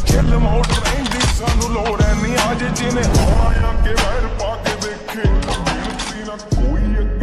ਚੱਲ ਮੋਟਰਾਂ ਦੀ ਸਾਨੂੰ ਲੋੜ ਐ ਨਹੀਂ ਅੱਜ ਜਿਹਨੇ ਆਉਣਾ ਆ ਕੇ ਵੈਰ ਪਾ ਕੇ ਦੇਖੇ, ਬਿਨਤੀ ਨਾ ਕੋਈ